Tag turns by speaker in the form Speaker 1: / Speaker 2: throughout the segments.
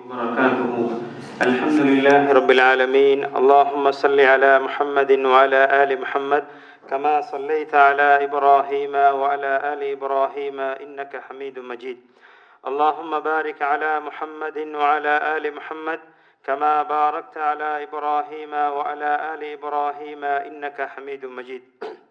Speaker 1: وبركاته. الحمد لله رب العالمين. اللهم صل على محمد وعلى آل محمد كما صليت على إبراهيم وعلى آل إبراهيم إنك حميد مجيد. اللهم بارك على محمد وعلى آل محمد كما باركت على إبراهيم وعلى آل إبراهيم إنك حميد مجيد.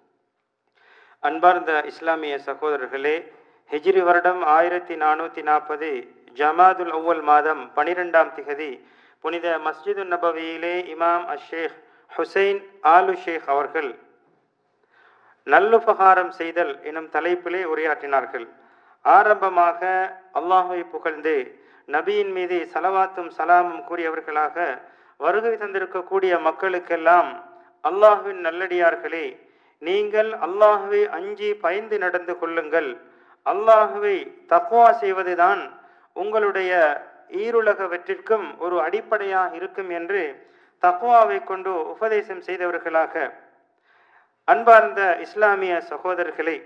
Speaker 1: அன்பார்ந்த இஸ்லாமிய சகோதரர்களே, ஹிஜ்ரி வருடம் 1440 ஜமாதுல் அவ்வல் மாதம் 12ஆம் திகதி புனித மஸ்ஜிது நபவியிலே இமாம் அஷேக் ஹுசைன் ஆலு ஷேக் அவர்கள் நல்லுபகாரம் செய்தல் எனும் தலைப்பிலே உரையாற்றினார்கள். ஆரம்பமாக அல்லாஹ்வை புகழ்ந்து நபியின் மீது சலவாத்தும் சலாமும் கூறியவர்களாக வருகை தந்திருக்கக்கூடிய மக்களுக்கெல்லாம், அல்லாஹ்வின் நல்லடியார்களே, நீங்கள் அல்லாஹ்வை அஞ்சி பயந்து நடந்து கொள்ளுங்கள். அல்லாஹ்வை தக்வா செய்வதுதான் உங்களுடைய ஈருலக வெற்றிற்கும் ஒரு அடிப்படையாக இருக்கும் என்று தக்வாவை கொண்டு உபதேசம் செய்தவர்களாக, அன்பார்ந்த இஸ்லாமிய சகோதரர்களே,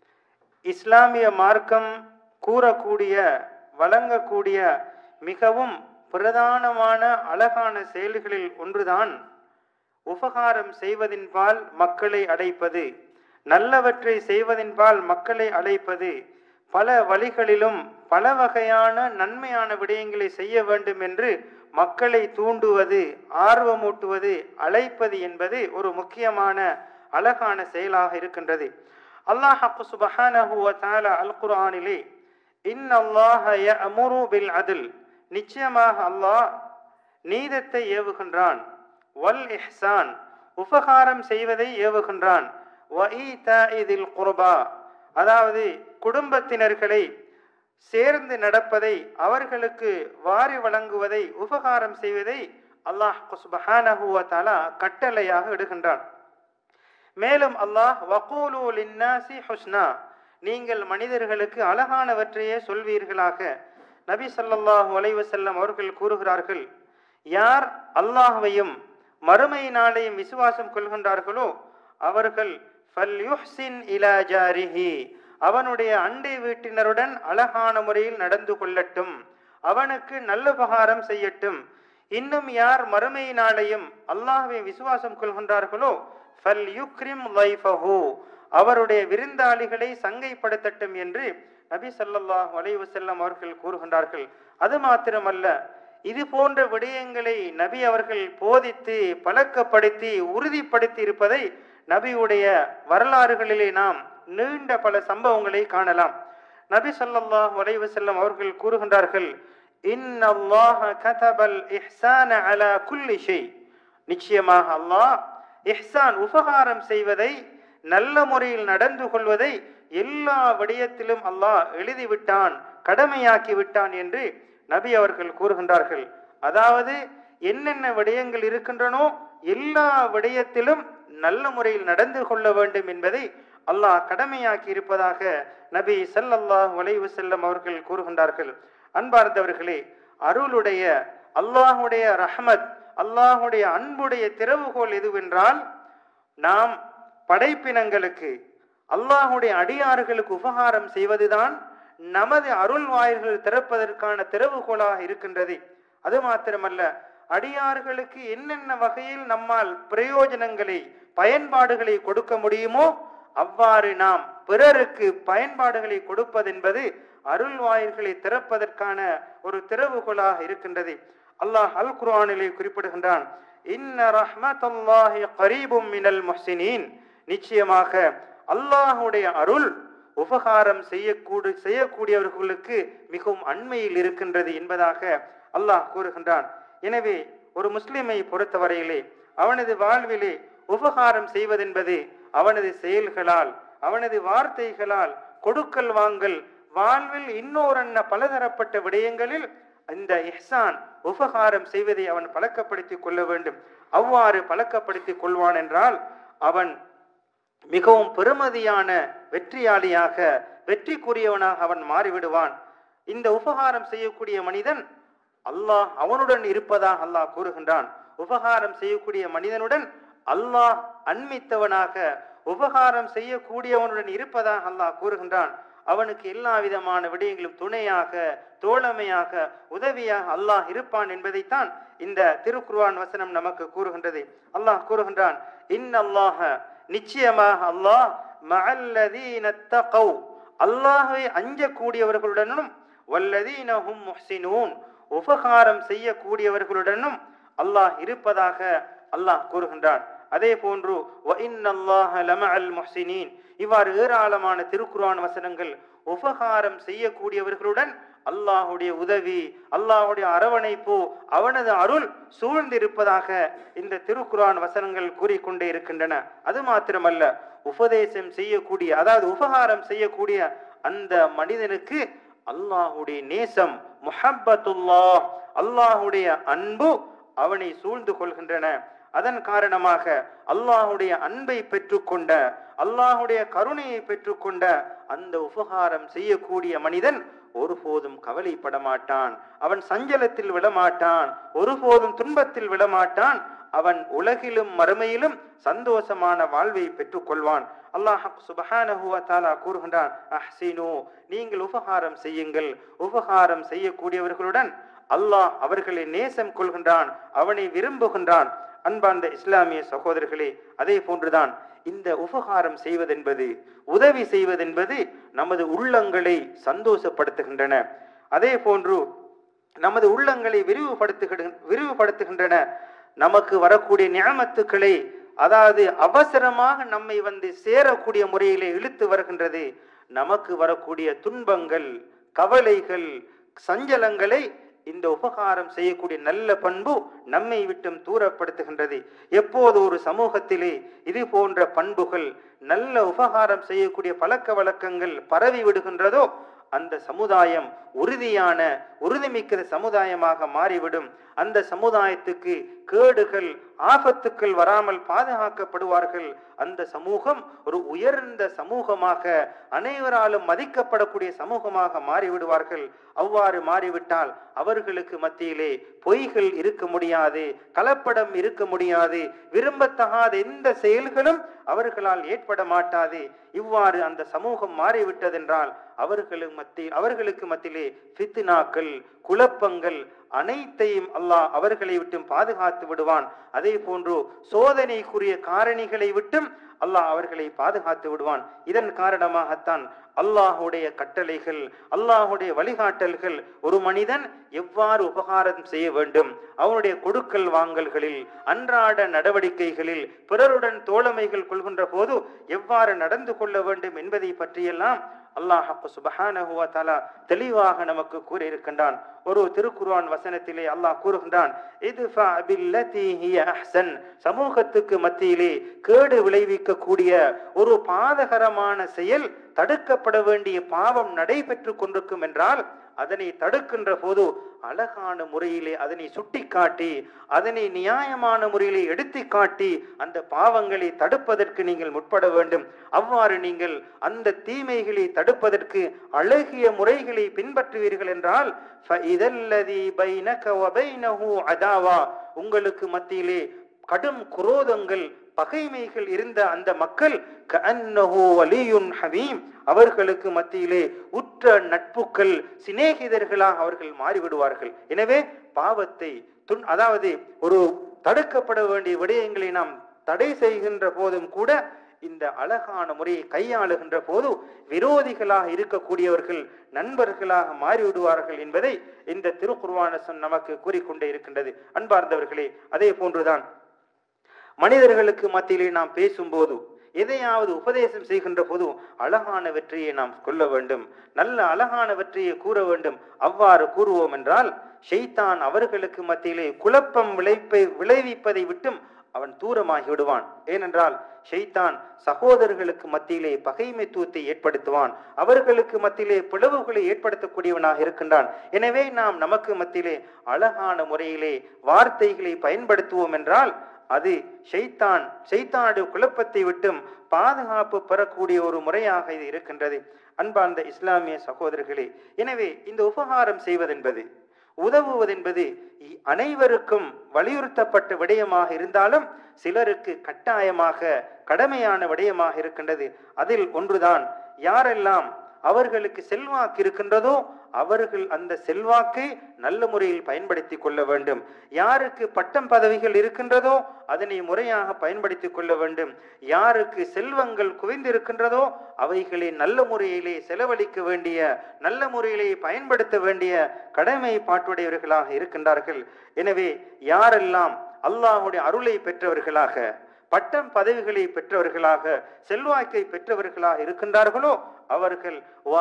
Speaker 1: இஸ்லாமிய மார்க்கம் கூறக்கூடிய வழங்கக்கூடிய மிகவும் பிரதானமான அழகான செயல்களில் ஒன்றுதான் உபகாரம் செய்வதின்பால் மக்களை அழைப்பது, நல்லவற்றை செய்வதின்பால் மக்களை அழைப்பது, பல வழிகளிலும் பல வகையான நன்மையான விடயங்களை செய்ய வேண்டும் என்று மக்களை தூண்டுவது, ஆர்வமூட்டுவது, அழைப்பது என்பது ஒரு முக்கியமான அழகான செயலாக இருக்கின்றது. அல்லாஹ் சுப்ஹானஹு வ தஆலா அல் குர்ஆனிலே இன்னல்லாஹ யஅமுரு பில் அத்ல், நிச்சயமாக அல்லாஹ் நீதத்தை ஏவுகின்றான், வல் இஹ்சான், உபகாரம் செய்வதை ஏவுகின்றான், வ ஈதாஇ தில் குர்பா, அதாவது குடும்பத்தினர்களை சேர்ந்து நடப்பதை, அவர்களுக்கு வாரி வழங்குவதை, உபகாரம் செய்வதை அல்லாஹ் சுப்ஹானஹு வ தஆலா கட்டளையாக இடுகின்றான். மேலும் அல்லாஹ் வகூலு லின்னாசி ஹுஸ்னா, நீங்கள் மனிதர்களுக்கு அழகானவற்றையே சொல்வீர்களாக. நபி ஸல்லல்லாஹு அலைஹி வஸல்லம் அவர்கள் கூறுகிறார்கள், யார் அல்லாஹ்வையும் மறுமை நாளையும் விசுவாசம் கொள்கின்றார்களோ அவர்கள் ஃபல்யுஹ்சின் இலா ஜாரிஹி, அவனுடைய அண்டை வீட்டினருடன் அழகான முறையில் நடந்து கொள்ளட்டும், அவனுக்கு நல்லுபகாரம் செய்யட்டும். இன்னும் யார் மறுமை நாளையும் அல்லாஹ்வை விசுவாசம் கொள்கின்றார்களோ ஃபல்யுக்ரிம் லைஃபஹு, அவருடைய விருந்தாளிகளை சங்கைப்படுத்தட்டும் என்று நபி ஸல்லல்லாஹு அலைஹி வஸல்லம் அவர்கள் கூறுகின்றார்கள். அது மாத்திரமல்ல, இது போன்ற விடயங்களை நபி அவர்கள் போதித்து பழக்கப்படுத்தி உறுதிப்படுத்தி இருப்பதை நபியுடைய வரலாறுகளிலே நாம் நீண்ட பல சம்பவங்களை காணலாம். நபி ஸல்லல்லாஹு அலைஹி வஸல்லம் அவர்கள் கூறுகின்றார்கள், இன்னல்லாஹ கதபல் இஹ்சான அலா குல்லி ஷை, நிச்சயமாக அல்லாஹ் இஹ்சான், உபகாரம் செய்வதை, நல்ல முறையில் நடந்து கொள்வதை எல்லா விடயத்திலும் அல்லாஹ் எழுதிவிட்டான், கடமையாக்கி விட்டான் என்று நபி அவர்கள் கூறுகின்றார்கள். அதாவது என்னென்ன விடயங்கள் இருக்கின்றனோ எல்லா விடயத்திலும் நல்ல முறையில் நடந்து கொள்ள வேண்டும் என்பதை அல்லாஹ் கடமையாக்கி இருப்பதாக நபி ஸல்லல்லாஹு அலைஹி வஸல்லம் அவர்கள் கூறுகின்றார்கள். அன்பார்ந்தவர்களே, அருளுடைய அல்லாஹுடைய ரஹ்மத், அல்லாஹுடைய அன்புடைய திறவுகோல் எதுவென்றால், நாம் படைப்பினங்களுக்கு, அல்லாஹுடைய அடியார்களுக்கு உபகாரம் செய்வதுதான் நமது அருள் வாயில்கள் திறப்பதற்கான திறவுகோலாக இருக்கின்றது. அது மாத்திரமல்ல, அடியார்களுக்கு என்னென்ன வகையில் நம்மால் பிரயோஜனங்களை, பயன்பாடுகளை கொடுக்க முடியுமோ அவ்வாறு நாம் பிறருக்கு பயன்பாடுகளை கொடுப்பதென்பது அருள் வாயில்களை திறப்பதற்கான ஒரு திறவுகோலாக இருக்கின்றது. அல்லாஹ் அல் குர்ஆனிலே குறிப்பிடுகின்றான், இன்ன ரஹ்மத்துல்லாஹி கரீபும் மினல் முஹ்சினீன், நிச்சயமாக அல்லாஹுடைய அருள் உபகாரம் செய்யக்கூடியவர்களுக்கு மிகவும் அண்மையில் இருக்கின்றது என்பதாக அல்லாஹ் கூறுகின்றான். எனவே ஒரு முஸ்லிமை பொறுத்தவரையிலே அவனது வாழ்விலே உபகாரம் செய்வதென்பது அவனது செயல்களால், அவனது வார்த்தைகளால், கொடுக்கல் வாங்கல், வாழ்வில் இன்னொரன்ன பலதரப்பட்ட விடயங்களில் இந்த இஹ்சான், உபகாரம் செய்வதை அவன் பழக்கப்படுத்திக் கொள்ள வேண்டும். அவ்வாறு பழக்கப்படுத்திக் கொள்வான் என்றால் அவன் மிகவும் பெருமதியான வெற்றியாளியாக, வெற்றிக்குரியவனாக அவன் மாறிவிடுவான். இந்த உபகாரம் செய்யக்கூடிய மனிதன் அல்லாஹ் அவனுடன் இருப்பதாக அல்லாஹ் கூறுகின்றான். உபகாரம் செய்யக்கூடிய மனிதனுடன் அல்லாஹ் அண்மித்தவனாக, உபகாரம் செய்யக்கூடியவனுடன் இருப்பதாக அல்லாஹ் கூறுகின்றான். அவனுக்கு எல்லா விதமான விடயங்களும் துணையாக, தோழமையாக, உதவியாக அல்லாஹ் இருப்பான் என்பதைத்தான் இந்த திருக்குர்ஆன் வசனம் நமக்கு கூறுகின்றது. அல்லாஹ் கூறுகின்றான், இன்னல்லாஹ, நிச்சயமாக அல்லாஹ், மஅல்லதீன தகவ், அல்லாஹ்வை அஞ்சக்கூடியவர்களுடனும், வல்லதீன ஹும் முஹ்சினூன், உபகாரம் செய்யக்கூடியவர்களுடனும் அல்லாஹ் இருப்பதாக அல்லாஹ் கூறுகின்றான். அதே போன்று வ இன்னல்லாஹ லமஅல் முஹ்சினீன், இவ்வாறு ஏராளமான திருக்குர்ஆன் வசனங்கள் உபகாரம் செய்யக்கூடியவர்களுடன் அல்லாஹுடைய உதவி, அல்லாஹுடைய அரவணைப்பு, அவனது அருள் சூழ்ந்திருப்பதாக இந்த திருக்குர்ஆன் வசனங்கள் கூறிக்கொண்டே இருக்கின்றன. அது மாத்திரமல்ல, உபதேசம் செய்யக்கூடிய, அதாவது உபகாரம் செய்யக்கூடிய அந்த மனிதனுக்கு அல்லாஹுடைய நேசம், முஹப்பத்துல்லாஹ், அல்லாஹுடைய அன்பு அவனை சூழ்ந்து கொள்கின்றன. அதன் காரணமாக அல்லாஹுடைய அன்பை பெற்றுக்கொண்ட, அல்லாஹுடைய கருணையை பெற்றுக்கொண்ட அந்த உபகாரம் செய்யக்கூடிய மனிதன் ஒருபோதும் கவலைப்பட மாட்டான், அவன் சஞ்சலத்தில் விடமாட்டான், ஒருபோதும் துன்பத்தில் விடமாட்டான். அவன் உலகிலும் மறுமையிலும் சந்தோஷமான வாழ்வை பெற்றுக் கொள்வான். அல்லாஹ் சுப்ஹானஹு வ தஆலா கூறுகின்றான், அஹ்சினு, நீங்கள் உபகாரம் செய்யுங்கள். உபகாரம் செய்யக்கூடியவர்களுடன் அல்லாஹ் அவர்களை நேசம் கொள்கின்றான், அவனை விரும்புகின்றான். அன்பார்ந்த இஸ்லாமிய சகோதரர்களே, அதே போன்றுதான் இந்த உபகாரம் செய்வதென்பது, உதவி செய்வதென்பது நமது உள்ளங்களை சந்தோஷப்படுத்துகின்றன. அதே போன்று நமது உள்ளங்களை விரிவுபடுத்துகின்றன. நமக்கு வரக்கூடிய நிஅமத்துக்களை, அதாவது அவசரமாக நம்மை சேரக்கூடிய முறையிலே இழுத்து வருகின்றது. நமக்கு வரக்கூடிய துன்பங்கள், கவலைகள், சஞ்சலங்களை இந்த உபகாரம் செய்யக்கூடிய நல்ல பண்பு நம்மை விட்டும் தூரப்படுத்துகின்றது. எப்போது ஒரு சமூகத்திலே இது போன்ற பண்புகள், நல்ல உபகாரம் செய்யக்கூடிய பழக்க வழக்கங்கள் பரவி விடுகின்றதோ அந்த சமுதாயம் உறுதியான, உறுதிமிக்க சமுதாயமாக மாறிவிடும். அந்த சமுதாயத்துக்கு கேடுகள், ஆபத்துக்கள் வராமல் பாதுகாக்கப்படுவார்கள். அந்த சமூகம் ஒரு உயர்ந்த சமூகமாக, அனைவராலும் மதிக்கப்படக்கூடிய சமூகமாக மாறிவிடுவார்கள். அவ்வாறு மாறிவிட்டால் அவர்களுக்கு மத்தியிலே பொய்கள் இருக்க முடியாது, கலப்படம் இருக்க முடியாது, விரும்பத்தகாத எந்த செயல்களும் அவர்களால் ஏற்பட மாட்டாது. இவ்வாறு அந்த சமூகம் மாறிவிட்டதென்றால் அவர்களுக்கு மத்தியிலே ஃபித்னாக்கள், குழப்பங்கள் அனைத்தையும் அல்லாஹ் அவர்களை விட்டும் பாதுகாத்து விடுவான். அதே போன்று சோதனைக்குரிய காரணிகளை விட்டும் அல்லாஹ் அவர்களை பாதுகாத்து விடுவான். இதன் காரணமாகத்தான் அல்லாஹுடைய கட்டளைகள், அல்லாஹுடைய வழிகாட்டல்கள், ஒரு மனிதன் எவ்வாறு உபகாரம் செய்ய வேண்டும், அவனுடைய கொடுக்கல் வாங்கல்களில், அன்றாட நடவடிக்கைகளில், பிறருடன் தோழமைகள் கொள்கின்ற போது எவ்வாறு நடந்து கொள்ள வேண்டும் என்பதை பற்றியெல்லாம் அல்லாஹ் சுப்ஹானஹு வ தஆலா தெளிவாக நமக்கு கூறியிருக்கின்றான். ஒரு திருக்குர்ஆன் வசனத்திலே அல்லாஹ் கூறுகின்றான், இத்ஃபா பில்லதி ஹிய அஹ்சன், சமூகத்துக்கு மத்தியிலே கேடு விளைவிக்கக்கூடிய ஒரு பாதகரமான செயல், தடுக்கப்பட வேண்டிய பாவம் நடைபெற்று கொண்டிருக்கும் என்றால் அதனை தடுக்கின்ற போது அழகான முறையிலே அதனை சுட்டிக்காட்டி, அதனை நியாயமான முறையிலே எடுத்து காட்டி அந்த பாவங்களை தடுப்பதற்கு நீங்கள் முற்பட வேண்டும். அவ்வாறு நீங்கள் அந்த தீமைகளை தடுப்பதற்கு அழகிய முறைகளை பின்பற்றுவீர்கள் என்றால் உங்களுக்கு மத்தியிலே கடும் குரோதங்கள், பகைமைகள் இருந்த அந்த மக்கள் அவர்களுக்கு மத்தியிலே உற்ற நட்புக்கள், சிநேகிதர்களாக அவர்கள் மாறிவிடுவார்கள். எனவே பாவத்தை, அதாவது ஒரு தடுக்கப்பட வேண்டிய விடயங்களை நாம் தடை செய்கின்ற போதும் கூட இந்த அழகான முறையை கையாளுகின்ற போது விரோதிகளாக இருக்கக்கூடியவர்கள் நண்பர்களாக மாறிவிடுவார்கள் என்பதை இந்த திருக்குர்ஆன் நமக்கு கூறிக்கொண்டே இருக்கின்றது. அன்பார்ந்தவர்களே, அதே போன்றுதான் மனிதர்களுக்கு மத்தியிலே நாம் பேசும்போது, எதையாவது உபதேசம் செய்கின்ற போது அழகான வெற்றியை நாம் கொள்ள வேண்டும், நல்ல அழகான வெற்றியை கூற வேண்டும். அவ்வாறு கூறுவோம் என்றால் ஷைத்தான் அவர்களுக்கு மத்தியிலே குழப்பம் விளைவிப்பதை விட்டும் அவன் தூரமாகி விடுவான். ஏனென்றால் ஷைத்தான் சகோதரர்களுக்கு மத்தியிலே பகைமைத்துவத்தை ஏற்படுத்துவான், அவர்களுக்கு மத்தியிலே பிளவுகளை ஏற்படுத்தக்கூடியவனாக இருக்கின்றான். எனவே நாம் நமக்கு மத்தியிலே அழகான முறையிலே வார்த்தைகளை பயன்படுத்துவோம் என்றால் அது ஷைத்தானுடைய குழப்பத்தை விட்டும் பாதுகாப்பு பெறக்கூடிய ஒரு முறையாக இது இருக்கின்றது. அன்பார்ந்த இஸ்லாமிய சகோதரர்களே, எனவே இந்த உபகாரம் செய்வதென்பது, உதவுவதென்பது அனைவருக்கும் வலியுறுத்தப்பட்ட விடயமாக இருந்தாலும் சிலருக்கு கட்டாயமாக கடமையான விடயமாக இருக்கின்றது. அதில் ஒன்றுதான், யாரெல்லாம் அவர்களுக்கு செல்வாக்கு இருக்கின்றதோ அவர்கள் அந்த செல்வாக்கை நல்ல முறையில் பயன்படுத்தி கொள்ள வேண்டும். யாருக்கு பட்டம் பதவிகள் இருக்கின்றதோ அதனை முறையாக பயன்படுத்தி கொள்ள வேண்டும். யாருக்கு செல்வங்கள் குவிந்திருக்கின்றதோ அவைகளை நல்ல முறையிலே செலவழிக்க வேண்டிய, நல்ல முறையிலே பயன்படுத்த வேண்டிய கடமை பாட்டுடையவர்களாக இருக்கின்றார்கள். எனவே யாரெல்லாம் அல்லாஹ்வுடைய அருளை பெற்றவர்களாக, பட்டம் பதவிகளை பெற்றவர்களாக, செல்வாக்கை பெற்றவர்களாக இருக்கின்றார்களோ அவர்கள்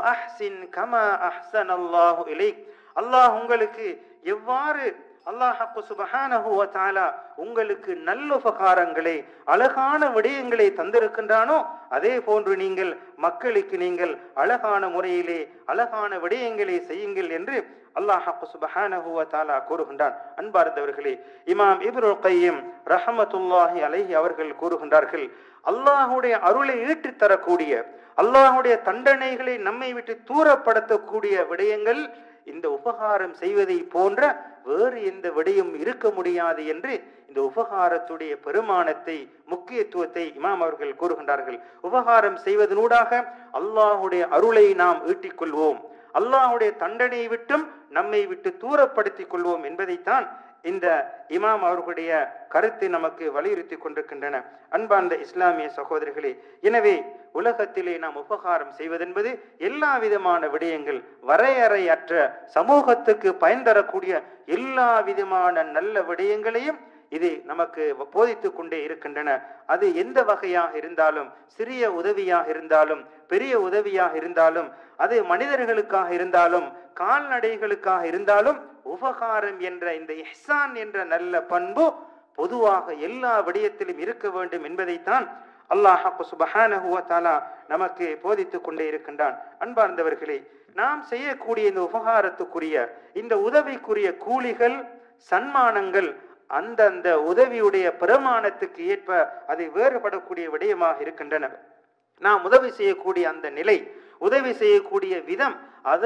Speaker 1: அல்லாஹ் உங்களுக்கு எவ்வாறு அல்லாஹ் சுப்ஹானஹு வ தஆலா உங்களுக்கு நல்ல உபகாரங்களை, அழகான விடயங்களை தந்திருக்கின்றானோ அதே போன்று நீங்கள் மக்களுக்கு நீங்கள் அழகான முறையிலே அழகான விடயங்களை செய்யுங்கள் என்று அல்லாஹ் சுப்ஹானஹு வ தஆலா கூறுகின்றான். அன்பார்ந்தவர்களே, இமாம் இப்னுல் கய்யிம் ரஹ்மத்துல்லாஹி அலைஹி அவர்கள் கூறுகின்றார்கள், அல்லாஹ்வுடைய அருளை ஈட்டித் தரக்கூடிய, அல்லாஹ்வுடைய தண்டனைகளை நம்மை விட்டு தூரப்படுத்தக்கூடிய விடயங்கள் இந்த உபகாரம் செய்வதை போன்ற வேறு எந்த விடயம் இருக்க முடியாது என்று இந்த உபகாரத்துடைய பெருமானத்தை, முக்கியத்துவத்தை இமாம் அவர்கள் கூறுகின்றார்கள். உபகாரம் செய்வதனூடாக அல்லாஹ்வுடைய அருளை நாம் ஈட்டிக் கொள்வோம், அல்லாஹ்வுடைய தண்டனை விட்டும் நம்மை விட்டு தூரப்படுத்திக் கொள்வோம் என்பதைத்தான் இந்த இமாம் அவர்களுடைய கருத்தை நமக்கு வலியுறுத்தி கொண்டிருக்கின்றன. அன்பார்ந்த இஸ்லாமிய சகோதரர்களே, எனவே உலகத்திலே நாம் உபகாரம் செய்வதென்பது எல்லா விதமான விடயங்கள், வரையறையற்ற சமூகத்துக்கு பயன் தரக்கூடிய எல்லா விதமான நல்ல விடயங்களையும் இது நமக்கு போதித்து கொண்டே இருக்கின்றன. அது எந்த வகையாக இருந்தாலும், சிறிய உதவியாக இருந்தாலும், பெரிய உதவியாக இருந்தாலும், அது மனிதர்களுக்காக இருந்தாலும், கால்நடைகளுக்காக இருந்தாலும், உபகாரம் என்ற இந்த இஹ்சான் என்ற நல்ல பண்பு பொதுவாக எல்லா விடயத்திலும் இருக்க வேண்டும் என்பதைத்தான் அல்லாஹ் சுப்ஹானஹு வ தஆலா நமக்கு போதித்துக் கொண்டே இருக்கின்றான். அன்பார்ந்தவர்களே, நாம் செய்யக்கூடிய இந்த உபகாரத்துக்குரிய, இந்த உதவிக்குரிய கூலிகள், சன்மானங்கள் அந்தந்த உதவியுடைய பிரமாணத்துக்கு ஏற்ப அதை வேறுபடக்கூடிய விடயமாக இருக்கின்றன. நாம் உதவி செய்யக்கூடிய அந்த நிலை, உதவி செய்யக்கூடிய விதம், அது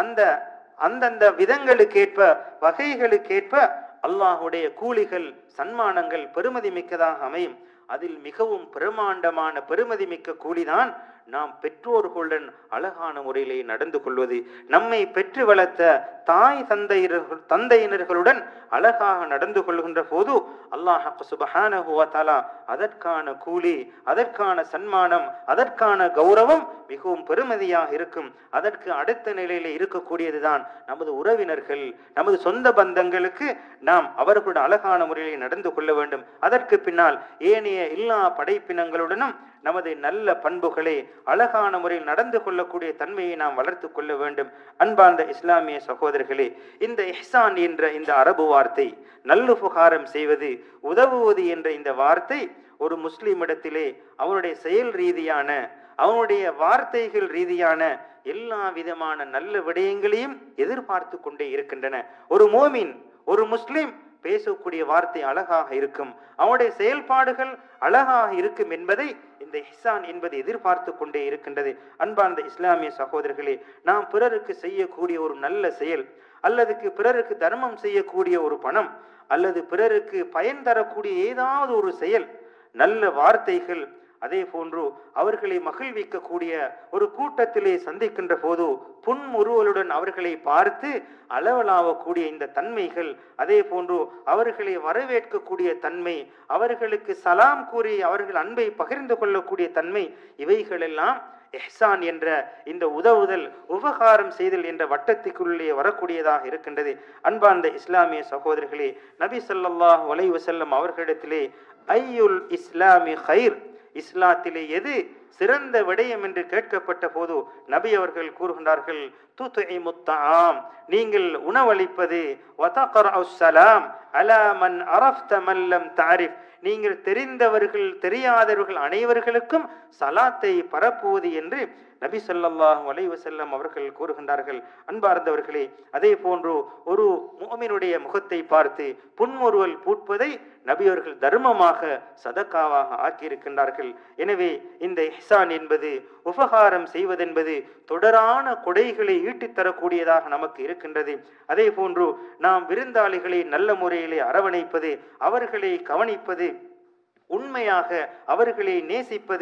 Speaker 1: அந்தந்த விதங்களுக்கேற்ப, வகைகளுக்கேற்ப அல்லாஹ்வுடைய கூலிகள், சன்மானங்கள் பெருமதி மிக்கதாக அமையும். அதில் மிகவும் பிரமாண்டமான பெருமதி மிக்க கூலிதான் நாம் பெற்றோர்களுடன் அழகான முறையிலே நடந்து கொள்வது. நம்மை பெற்று வளர்த்த தாய் தந்தையினர்களுடன் அழகாக நடந்து கொள்கின்ற போது அல்லாஹ் சுப்ஹானஹு வ தஆலா அதற்கான கூலி, அதற்கான சன்மானம், அதற்கான கௌரவம் மிகவும் பெருமதியாக இருக்கும். அதற்கு அடுத்த நிலையில இருக்கக்கூடியதுதான் நமது உறவினர்கள், நமது சொந்த பந்தங்களுக்கு நாம் அவர்களுடன் அழகான முறையிலே நடந்து கொள்ள வேண்டும். அதற்கு பின்னால் ஏனைய எல்லா படைப்பினங்களுடனும் நமது நல்ல பண்புகளை, அழகான முறையில் நடந்து கொள்ளக்கூடிய தன்மையை நாம் வளர்த்து கொள்ள வேண்டும். அன்பார்ந்த இஸ்லாமிய சகோதரர்களே, இந்த இஹ்சான் என்ற இந்த அரபு வார்த்தை, நல்லுபகாரம் செய்வது, உதவுவது என்ற இந்த வார்த்தை ஒரு முஸ்லிமிடத்திலே அவனுடைய செயல் ரீதியான, அவனுடைய வார்த்தைகள் ரீதியான எல்லா விதமான நல்ல விடயங்களையும் எதிர்பார்த்து கொண்டே இருக்கின்றன. ஒரு மோமின், ஒரு முஸ்லிம் பேசக்கூடிய வார்த்தை அழகாக இருக்கும், அவனுடைய செயல்பாடுகள் அழகாக இருக்கும் என்பதை இந்த இஹ்சான் என்பது எதிர்பார்த்து கொண்டே இருக்கின்றது. அன்பார்ந்த இஸ்லாமிய சகோதரர்களே, நாம் பிறருக்கு செய்யக்கூடிய ஒரு நல்ல செயல், அல்லது பிறருக்கு தர்மம் செய்யக்கூடிய ஒரு பணம், அல்லது பிறருக்கு பயன் தரக்கூடிய ஏதாவது ஒரு செயல், நல்ல வார்த்தைகள், அதே போன்று அவர்களை மகிழ்விக்கக்கூடிய ஒரு கூட்டத்திலே சந்திக்கின்ற போது புன்முறுவலுடன் அவர்களை பார்த்து அளவலாவக்கூடிய இந்த தன்மைகள், அதே போன்று அவர்களை வரவேற்கக்கூடிய தன்மை, அவர்களுக்கு சலாம் கூறி அவர்கள் அன்பை பகிர்ந்து கொள்ளக்கூடிய தன்மை, இவைகளெல்லாம் இஹ்சான் என்ற இந்த உதவுதல், உபகாரம் செய்தல் என்ற வட்டத்துக்குள்ளே வரக்கூடியதாக இருக்கின்றது. அன்பார்ந்த இஸ்லாமிய சகோதரர்களே, நபி ஸல்லல்லாஹு அலைஹி வஸல்லம் அவர்களிடத்திலே ஐயுல் இஸ்லாமி கைர், இஸ்லாத்திலே எது சிறந்த விடயம் என்று கேட்கப்பட்ட போது நபி அவர்கள் கூறுகின்றார்கள், துத்இமுத் தஆம், நீங்கள் உணவளிப்பது, வதக்ரஉஸ் ஸலாம் அலா மன் அரஃப்த மன் லம் தஅரிஃப், நீங்கள் தெரிந்தவர்கள் தெரியாதவர்கள் அனைவர்களுக்கும் சலாத்தை பரப்புவது என்று நபி ஸல்லல்லாஹு அலைஹி வஸல்லம் அவர்கள் கூறுகின்றார்கள். அன்பார்ந்தவர்களே, அதே போன்று ஒரு முஃமினுடைய முகத்தை பார்த்து புன்முறுவல் பூட்பதை நபி அவர்கள் தர்மமாக, சதக்காவாக ஆக்கியிருக்கின்றார்கள். எனவே இந்த இஹ்சான் என்பது, உபகாரம் செய்வதென்பது தொடரான கொடைகளை ஈட்டித் தரக்கூடியதாக நமக்கு இருக்கின்றது. அதே போன்று நாம் விருந்தாளிகளை நல்ல முறையிலே அரவணைப்பது, அவர்களை கவனிப்பது, உண்மையாக அவர்களை நேசிப்பது,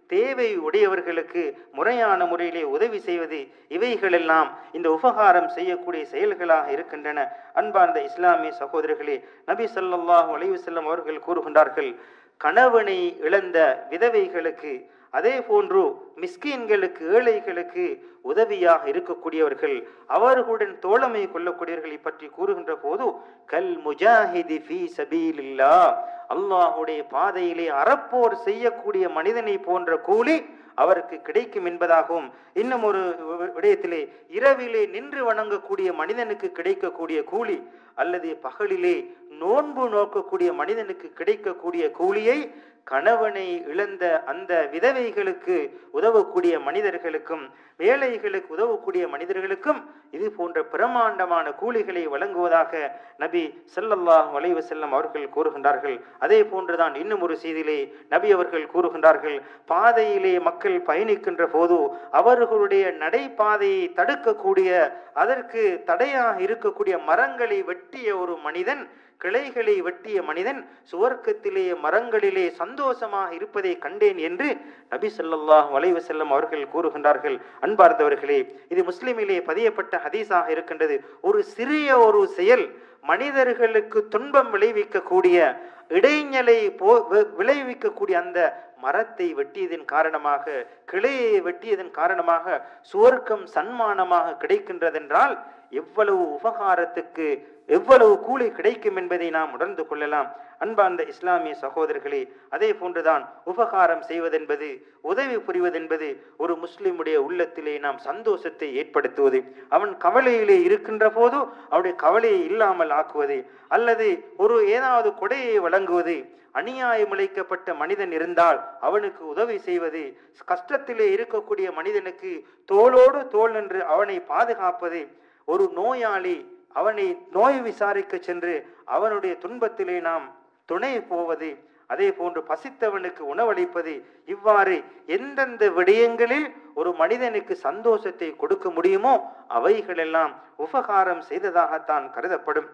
Speaker 1: தேவை உடையவர்களுக்கு முறையான முறையிலே உதவி செய்வது, இவைகளெல்லாம் இந்த உபகாரம் செய்யக்கூடிய செயல்களாக இருக்கின்றன. அன்பார்ந்த இஸ்லாமிய சகோதரர்களே, நபி ஸல்லல்லாஹு அலைஹி வஸல்லம் அவர்கள் கூறுகின்றார்கள், கணவனை இழந்த விதவைகளுக்கு, அதே போன்று மிஸ்கீன்களுக்கு, ஏழைகளுக்கு உதவியாக இருக்கக்கூடியவர்கள், அவர்களுடன் தோழமை கொள்ளக்கூடியவர்களை பற்றி கூறுகின்ற போது, கல் முஜாஹிதி ஃபீ சபீலில்லாஹ், அல்லாஹ்வுடைய பாதையிலே அறப்போர் செய்யக்கூடிய மனிதனை போன்ற கூலி அவருக்கு கிடைக்கும் என்பதாகவும், இன்னும் ஒரு விடயத்திலே இரவிலே நின்று வணங்கக்கூடிய மனிதனுக்கு கிடைக்கக்கூடிய கூலி, அல்லது பகலிலே நோன்பு நோக்கக்கூடிய மனிதனுக்கு கிடைக்கக்கூடிய கூலியை கணவனை இழந்த அந்த விதவைகளுக்கு உதவக்கூடிய மனிதர்களுக்கும், ஏழைகளுக்கு உதவக்கூடிய மனிதர்களுக்கும் இது போன்ற பிரமாண்டமான கூலிகளை வழங்குவதாக நபி ஸல்லல்லாஹு அலைஹி வஸல்லம் அவர்கள் கூறுகின்றார்கள். அதே போன்றுதான் இன்னும் ஒரு செய்தியிலே நபி அவர்கள் கூறுகின்றார்கள், பாதையிலே மக்கள் பயணிக்கின்ற போது அவர்களுடைய நடைபாதையை தடுக்கக்கூடிய, அதற்கு தடையாக இருக்கக்கூடிய மரங்களை வெட்டிய ஒரு மனிதன், கிளைகளை வெட்டிய மனிதன் சுவர்க்கத்திலே மரங்களிலே சந்தோஷமாக இருப்பதை கண்டேன் என்று நபி ஸல்லல்லாஹு அலைஹி வஸல்லம் அவர்கள் கூறுகின்றார்கள். அன்பார்ந்தவர்களே, இது முஸ்லிமிலே பதியப்பட்ட ஹதீஸாக இருக்கின்றது. ஒரு சிறிய ஒரு செயல் மனிதர்களுக்கு துன்பம் விளைவிக்கக்கூடிய, இடைஞ்சலை விளைவிக்கக்கூடிய அந்த மரத்தை வெட்டியதன் காரணமாக, கிளையை வெட்டியதன் காரணமாக சுவர்க்கம் சன்மானமாக கிடைக்கின்றதென்றால் எவ்வளவு உபகாரத்துக்கு எவ்வளவு கூலி கிடைக்கும் என்பதை நாம் உணர்ந்து கொள்ளலாம். அன்பார்ந்த இஸ்லாமிய சகோதரர்களே, அதே போன்றுதான் உபகாரம் செய்வதென்பது, உதவி புரிவதென்பது ஒரு முஸ்லிமுடைய உள்ளத்திலே நாம் சந்தோஷத்தை ஏற்படுத்துவது, அவன் கவலையிலே இருக்கின்ற போது அவருடைய கவலையை இல்லாமல் ஆக்குவது, அல்லது ஒரு ஏதாவது கொடையை வழங்குவது, அநியாயம் இழைக்கப்பட்ட மனிதன் இருந்தால் அவனுக்கு உதவி செய்வது, கஷ்டத்திலே இருக்கக்கூடிய மனிதனுக்கு தோளோடு தோள் நின்று அவனை பாதுகாப்பது, ஒரு நோயாளி அவனை நோய் விசாரிக்க சென்று அவனுடைய துன்பத்திலே நாம் துணை போவது, அதே போன்று பசித்தவனுக்கு உணவளிப்பது, இவ்வாறு எந்தெந்த விடயங்களில் ஒரு மனிதனுக்கு சந்தோஷத்தை கொடுக்க முடியுமோ அவைகளெல்லாம் உபகாரம் செய்ததாகத்தான் கருதப்படும்.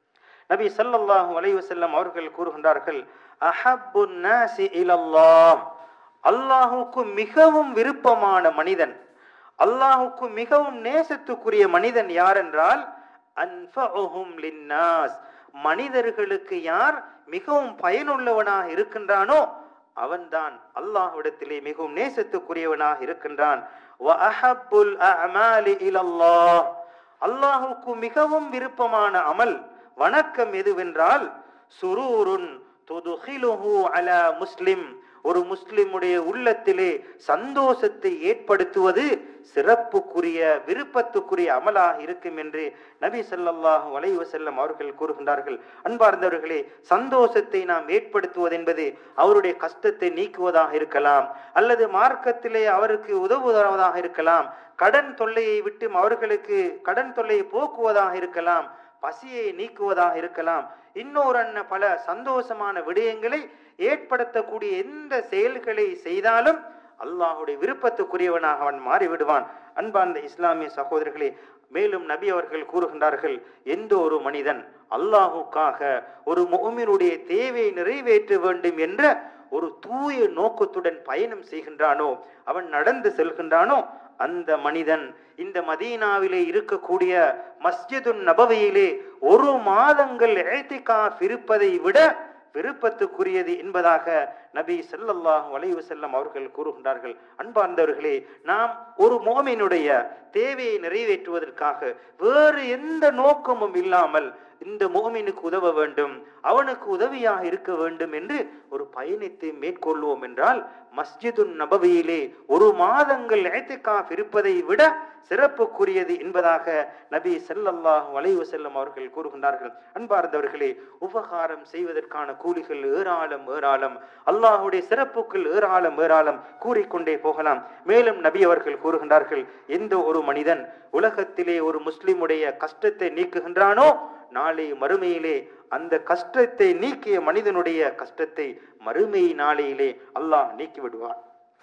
Speaker 1: நபி ஸல்லல்லாஹு அலைஹி வஸல்லம் அவர்கள் கூறுகின்றார்கள், அஹப்புன் நாஸி இலல்லாஹ், அல்லாஹுக்கு மிகவும் விருப்பமான மனிதன், அல்லாஹுக்கு மிகவும் நேசத்துக்குரிய மனிதன் யார் என்றால் அன்ஃபஉஹும் லின்னாஸ், மனிதர்களுக்கு யார் மிகவும் பயனுள்ளவனாக இருக்கின்றானோ அவன்தான் அல்லாஹ்விடத்திலே மிகவும் நேசத்துக்குரியவனாக இருக்கின்றான். வ அஹப்புல் அஅமாலி இலல்லாஹ், அல்லாஹுக்கு மிகவும் விருப்பமான அமல் வணக்கம் எதுவென்றால் சுரூருன் துதுகிலுஹு அலா முஸ்லிம், ஒரு முஸ்லிமுடைய உள்ளத்திலே சந்தோஷத்தை ஏற்படுத்துவது சிறப்புக்குரிய விருப்பத்துக்குரிய அமலாக இருக்கும் என்று நபி ஸல்லல்லாஹு அலைஹி வஸல்லம் அவர்கள் கூறுகின்றார்கள். அன்பார்ந்தவர்களே, சந்தோஷத்தை நாம் ஏற்படுத்துவது என்பது அவருடைய கஷ்டத்தை நீக்குவதாக இருக்கலாம், அல்லது மார்க்கத்திலே அவருக்கு உதவுவதாக இருக்கலாம், கடன் தொல்லையை விட்டு அவர்களுக்கு கடன் தொல்லையை போக்குவதாக இருக்கலாம், பசியை நீக்குவதாக இருக்கலாம், இன்னொரு பல சந்தோஷமான விடயங்களை ஏற்படுத்தக்கூடிய எந்த செயல்களை செய்தாலும் அல்லாஹுடைய விருப்பத்துக்குரியவனாக அவன் மாறிவிடுவான். அன்பார்ந்த இஸ்லாமிய சகோதரர்களே, மேலும் நபி அவர்கள் கூறுகின்றார்கள், எந்த ஒரு மனிதன் அல்லாஹுக்காக ஒரு முஃமினுடைய தேவையை நிறைவேற்ற வேண்டும் என்ற ஒரு தூய நோக்கத்துடன் பயணம் செய்கின்றானோ, அவன் நடந்து செல்கின்றானோ, அந்த மனிதன் இந்த மதீனாவிலே இருக்கக்கூடிய மஸ்ஜிதுன் நபவியிலே ஒரு மாதங்கள் இஅ்திகாஃப் இருப்பதை விட விருப்பத்துக்குரியது என்பதாக நபி ஸல்லல்லாஹு அலைஹி வஸல்லம் அவர்கள் கூறுகின்றார்கள். அன்பார்ந்தவர்களே, நாம் ஒரு முஃமினுடைய தேவையை நிறைவேற்றுவதற்காக வேறு எந்த நோக்கமும் இல்லாமல் இந்த முஃமினுக்கு உதவ வேண்டும், அவனுக்கு உதவியாக இருக்க வேண்டும் என்று ஒரு பயணத்தை மேற்கொள்வோம் என்றால் மஸ்ஜிதுன் நபவியிலே ஒரு மாதங்கள் இஅ்திகாஃப் இருப்பதை விட சிறப்புக்குரியது என்பதாக நபி ஸல்லல்லாஹு அலைஹி வஸல்லம் அவர்கள் கூறுகின்றார்கள். அன்பார்ந்தவர்களே, உபகாரம் செய்வதற்கான கூலிகள் ஏராளம் ஏராளம், அல்லாஹ்வுடைய சிறப்புகள் ஏராளம் ஏராளம் கூறிக்கொண்டே போகலாம். மேலும் நபி அவர்கள் கூறுகின்றார்கள், எந்த ஒரு மனிதன் உலகத்திலே ஒரு முஸ்லிமுடைய கஷ்டத்தை நீக்குகின்றானோ, நாளை மறுமையிலே அந்த கஷ்டத்தை நீக்கிய மனிதனுடைய கஷ்டத்தை மறுமை நாளையிலே அல்லாஹ் நீக்கி விடுவான்.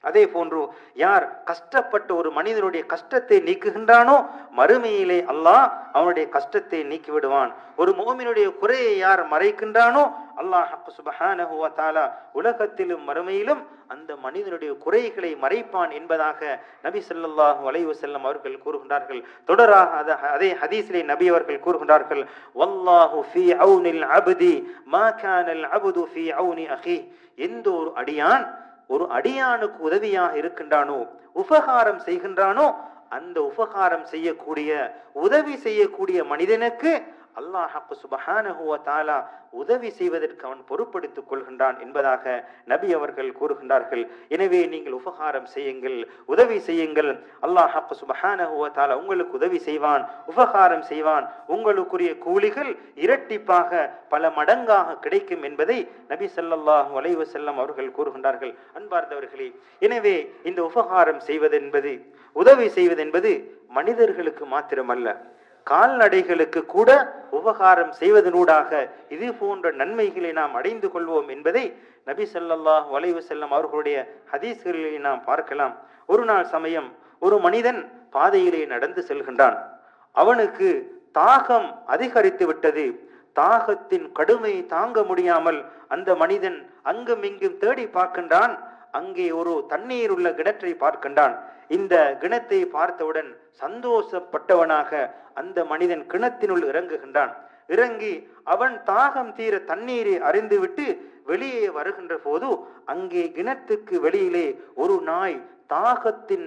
Speaker 1: அதே போன்று யார் கஷ்டப்பட்ட ஒரு மனிதனுடைய கஷ்டத்தை நீக்குகின்றானோ மறுமையிலே அல்லாஹ் அவனுடைய கஷ்டத்தை நீக்கி விடுவான். ஒரு முஃமினுடைய குறையை யார் மறைக்கின்றானோ அல்லாஹ் சுப்ஹானஹு வ தஆலா உலகத்திலும் மறுமையிலும் அந்த மனிதனுடைய குறைகளை மறைப்பான் என்பதாக நபி ஸல்லல்லாஹு அலைஹி வஸல்லம் அவர்கள் கூறுகின்றார்கள். தொடராக அதே ஹதீஸிலே நபி அவர்கள் கூறுகின்றார்கள், வல்லாஹு ஃபீ ஔனில் அப்தி மா கானல் அப்து ஃபீ ஔனி அஹி. எந்த ஒரு அடியானுக்கு உதவியாக இருக்கின்றானோ, உபகாரம் செய்கின்றானோ, அந்த உபகாரம் செய்யக்கூடிய உதவி செய்யக்கூடிய மனிதனுக்கு அல்லாஹ் சுப்ஹானஹு வ தஆலா உதவி செய்வதற்கு அவன் பொறுப்படுத்திக் கொள்கின்றான் என்பதாக நபி அவர்கள் கூறுகின்றார்கள். எனவே நீங்கள் உபகாரம் செய்யுங்கள், உதவி செய்யுங்கள். அல்லாஹ் சுப்ஹானஹு வ தஆலா உங்களுக்கு உதவி செய்வான், உபகாரம் செய்வான். உங்களுக்குரிய கூலிகள் இரட்டிப்பாக பல மடங்காக கிடைக்கும் என்பதை நபி ஸல்லல்லாஹு அலைஹி வஸல்லம் அவர்கள் கூறுகின்றார்கள். அன்பார்ந்தவர்களே, எனவே இந்த உபகாரம் செய்வதென்பது, உதவி செய்வதென்பது மனிதர்களுக்கு மாத்திரமல்ல, கால்நடைகளுக்கு கூட உபகாரம் செய்வதனூடாக இது போன்ற நன்மைகளை நாம் அடைந்து கொள்வோம் என்பதை நபி ஸல்லல்லாஹு அலைஹி வஸல்லம் அவர்களுடைய ஹதீஸ்களிலே நாம் பார்க்கலாம். ஒரு நாள் சமயம் ஒரு மனிதன் பாதையிலே நடந்து செல்கின்றான். அவனுக்கு தாகம் அதிகரித்து விட்டது. தாகத்தின் கடுமை தாங்க முடியாமல் அந்த மனிதன் அங்கும் இங்கும் தேடி பார்க்கின்றான். அங்கே ஒரு தண்ணீர் உள்ள கிணற்றை பார்க்கின்றான். இந்த கிணத்தை பார்த்தவுடன் சந்தோஷப்பட்டவனாக அந்த மனிதன் கிணத்தினுள் இறங்குகின்றான். இறங்கி அவன் தாகம் தீர தண்ணீரை அறிந்துவிட்டு வெளியே வருகின்ற போது அங்கே கிணத்துக்கு வெளியிலே ஒரு நாய் தாகத்தின்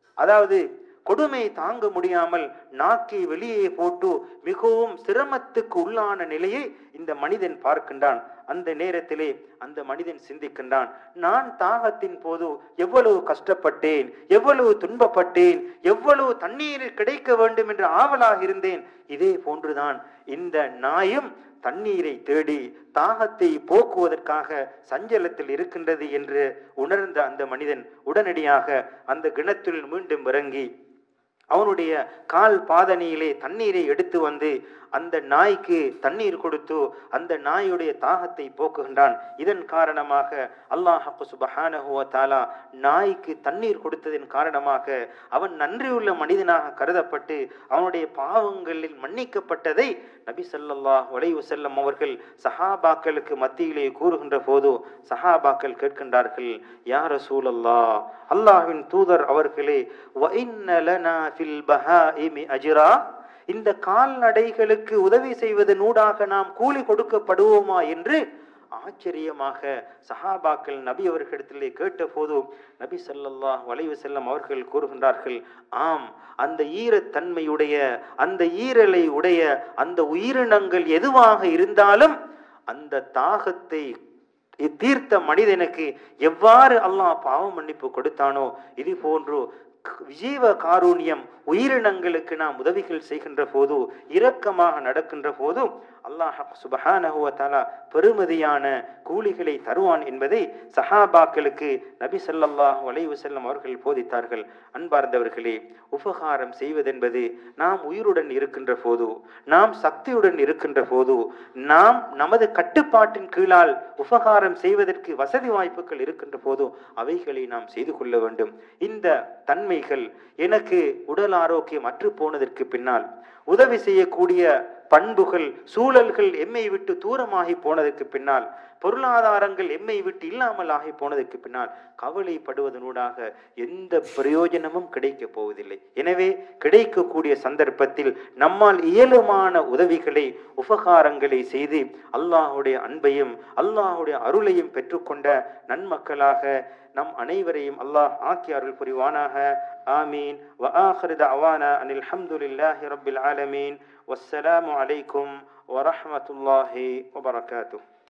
Speaker 1: கொடுமை தாங்க முடியாமல் நாக்கை வெளியே போட்டு மிகவும் சிரமத்துக்கு உள்ளான நிலையை இந்த மனிதன் பார்க்கின்றான். அந்த நேரத்திலே அந்த மனிதன் சிந்திக்கின்றான், நான் தாகத்தின் போது எவ்வளவு கஷ்டப்பட்டேன், எவ்வளவு துன்பப்பட்டேன், எவ்வளவு தண்ணீர் கிடைக்க வேண்டும் என்று ஆவலாக இருந்தேன். இதே போன்றுதான் இந்த நாயும் தண்ணீரை தேடி தாகத்தை போக்குவதற்காக சஞ்சலத்தில் இருக்கின்றது என்று உணர்ந்த அந்த மனிதன் உடனடியாக அந்த கிணற்றில் மீண்டும் இறங்கி அவனுடைய கால் பாதணியிலே தண்ணீரை எடுத்து வந்து அந்த நாய்க்கு தண்ணீர் கொடுத்து அந்த நாயுடைய தாகத்தை போக்குகின்றான். இதன் காரணமாக அல்லாஹ் சுப்ஹானஹு வ தஆலா நாய்க்கு தண்ணீர் கொடுத்ததின் காரணமாக அவன் நன்றியுள்ள மனிதனாக கருதப்பட்டு அவனுடைய பாவங்களில் மன்னிக்கப்பட்டதை நபி ஸல்லல்லாஹு அலைஹி வஸல்லம் அவர்கள் சஹாபாக்களுக்கு மத்தியிலே கூறுகின்ற போது சஹாபாக்கள் கேட்கின்றார்கள், யா ரசூலல்லாஹ், அல்லாஹ்வின் தூதர் அவர்களே, வ இன்ன லனா ஃபில் பஹாயிமி அஜ்ரா, இந்த கால்நடைகளுக்கு உதவி செய்வதனூடாக நாம் கூலி கொடுக்கப்படுவோமா என்று ஆச்சரியமாக சஹாபாக்கள் நபி அவர்களிடத்திலே கேட்ட போது நபி ஸல்லல்லாஹு அலைஹி வஸல்லம் அவர்கள் கூறுகின்றார்கள், ஆம், அந்த ஈரத்தன்மையுடைய அந்த ஈரலை உடைய அந்த உயிரினங்கள் எதுவாக இருந்தாலும் அந்த தாகத்தை தீர்த்த மனிதனுக்கு எவ்வாறு அல்லாஹ் பாவ மன்னிப்பு கொடுத்தானோ இது போன்று ஜீவ காருண்யம் உயிரினங்களுக்கு நாம் உதவிகள் செய்கின்ற போது, இரக்கமாக நடக்கின்ற போது அல்லாஹ் சுப்ஹானஹு வ தஆலா பெருமதியான கூலிகளை தருவான் என்பதை சஹாபாக்களுக்கு நபி ஸல்லல்லாஹு அலைஹி வஸல்லம் அவர்கள் போதித்தார்கள். அன்பார்ந்தவர்களே, உபகாரம் செய்வதென்பது நாம் உயிருடன் இருக்கின்ற போது, நாம் சக்தியுடன் இருக்கின்ற போது, நாம் நமது கட்டுப்பாட்டின் கீழால் உபகாரம் செய்வதற்கு வசதி வாய்ப்புகள் இருக்கின்ற போது அவைகளை நாம் செய்து கொள்ள வேண்டும். இந்த தன்மைகள் எனக்கு உடல் ஆரோக்கியம் அற்று போனதற்கு பின்னால், உதவி செய்யக்கூடிய பண்புகள் சூழல்கள் எம்மை விட்டு தூரமாகி போனதற்கு பின்னால், பொருளாதாரங்கள் எம்மை விட்டு இல்லாமல் ஆகி போனதற்கு பின்னால் கவலைப்படுவதனூடாக எந்த பிரயோஜனமும் கிடைக்க போவதில்லை. எனவே கிடைக்கக்கூடிய சந்தர்ப்பத்தில் நம்மால் இயலுமான உதவிகளை உபகாரங்களை செய்து அல்லாஹுடைய அன்பையும் அல்லாஹுடைய அருளையும் பெற்றுக்கொண்ட நன்மக்களாக நம் அனைவரையும் அல்லாஹ் ஆக்கி அருள் புரிவானாக. ஆமீன். வ ஆகிரு தஅவானா அனில் ஹம்துலில்லாஹி ரப்பில் ஆலமீன். வஸ்ஸலாமு அலைக்கும் வரஹ்மத்துல்லாஹி வபரகாத்துஹு.